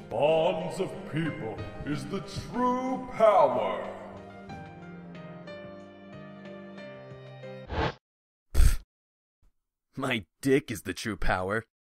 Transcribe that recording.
bonds of people is the true power. My dick is the true power.